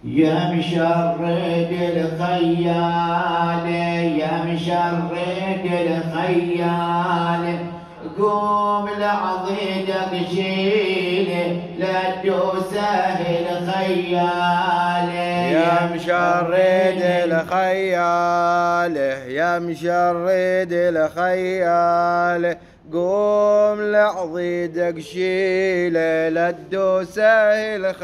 يا مشرد الخيال يا مشرد الخيال قوم لعضيدك شيله لا تسهل الخيال يا مشرد الخيال يا مشرد الخيال قوم لعضيدك شيله لا تسهل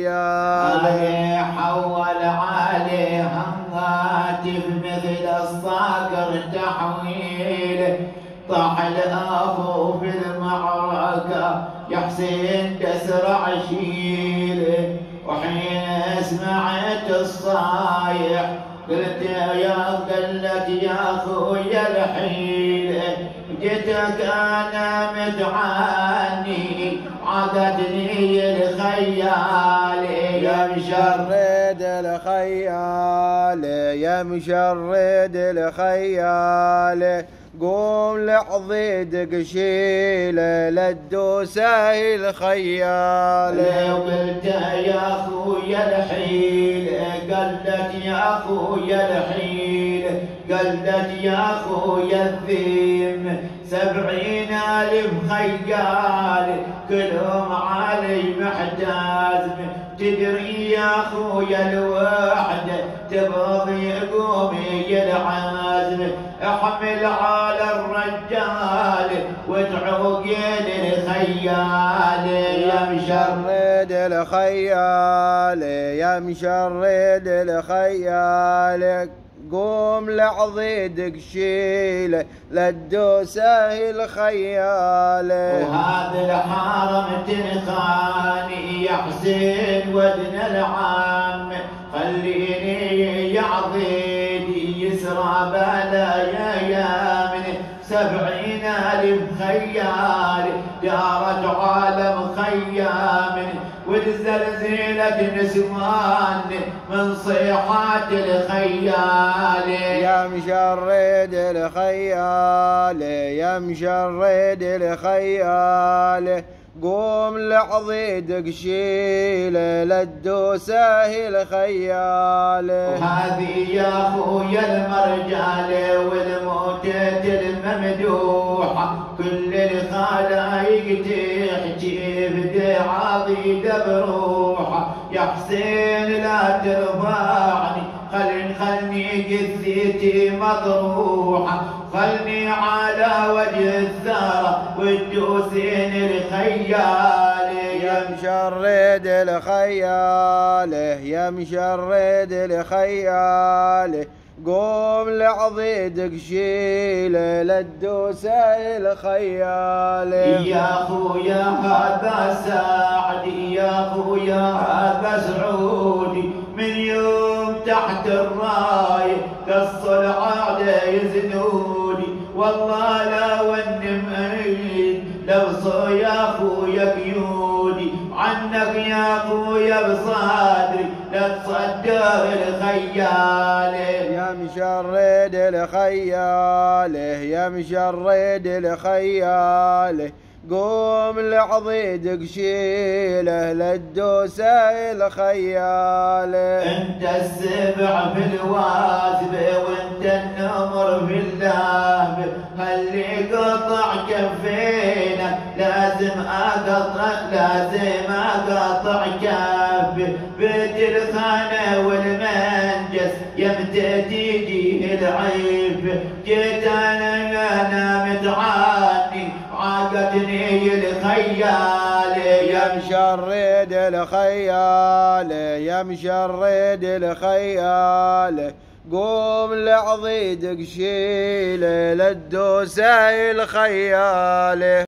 خيال حول عليه هاتف مثل الصقر تحويل طاح الأخو في المعركة يا حسين تسرع شيله وحين سمعت الصايح قلت يا اخويا الحيله جيتك انا متعاني عقدني الخيال يا مشرد الخيال يا مشرد الخيال قوم لعضيدك شيله لا تسهل خيال وقلت يا اخويا الحيل قلت يا اخويا الحيل قلت يا اخويا الذيم 70,000 خيال كلهم علي محتاج تدري يا اخويا الوحده تبغي قومي العازم احمل على الرجال وتعوقين الخيال يا مشرد الخيال يا مشرد الخيال قوم لعضيدك شيله لا تسهل خياله وهذا الحرم تنخاني يا حسين ودن العام خليني يا عضيدي يسرى بلايا من 70,000 خيال دارت عالم خيام وتزلزلت نسوان من صيحات الخيال يا مشرد الخيال يا مشرد الخيال قوم لعضيدك شيله لا تسهل خياله وهذه يا اخويا المرجال والموتة الممدوحة كل الخلايق تحكي بدعاضيد بروحة يا حسين لا ترفعني خلني قثيتي مطروحة خلني على وجه الثرى والدوسين الخيال يا مشرد الخيال يا مشرد الخيال قوم لعضيدك شيله لا تسهل خياله يا اخويا هذا سعدي يا اخويا هذا سعودي من يوم تحت الرايه قص العاده يزنوني والله لا ونم ايد لو يا اخويا قيودي عنك يا اخويا بصدري لا تصدر الخيال يا مشرد الخيال يا مشرد الخيال قوم لعضيدك شيله لا تسهل خياله انت السبع في الواسب وانت النمر في اللهب اللي قطع كفينا لازم اقطع كف بيت الخانه والمنجس يمتى تيجي العيب جيت انا متعاني عاقدني الخيال يا مشرد الخيال يا مشرد الخيال قوم لعضيدك شيله لا تسهل خياله